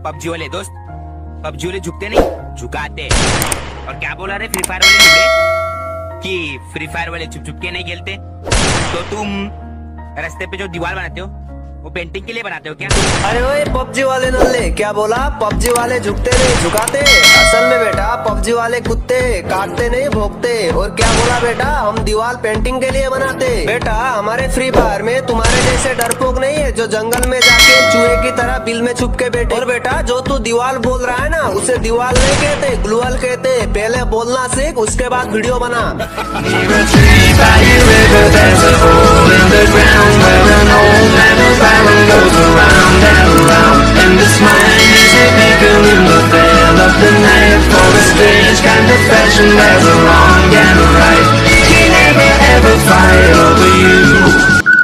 PUBG वाले दोस्त, PUBG वाले झुकते नहीं, झुकाते। और क्या बोला रे फ्री फायर वाले झुकड़े कि फ्री फायर वाले छुप छुप के नहीं खेलते? तो तुम रास्ते पे जो दीवार बनाते हो वो पेंटिंग के लिए बनाते हो क्या? अरे ओए पबजी वाले नल्ले, क्या बोला? पबजी वाले झुकते नहीं झुकाते? असल में बेटा पबजी वाले कुत्ते काटते नहीं भोंकते। और क्या बोला बेटा? हम दीवार पेंटिंग के लिए बनाते। बेटा हमारे फ्री फायर में तुम्हारे जैसे डरपोक नहीं है जो जंगल में जाके चूहे की तरह बिल में छुप के बैठे। और बेटा जो तू दीवार बोल रहा है ना, उसे दीवार नहीं कहते, ग्लूअल कहते। पहले बोलना सीख, उसके बाद वीडियो बना। Goes around and around, and this mind is a beacon in the veil of the night. For a strange kind of passion, there's a wrong and a right. He never ever fight over you.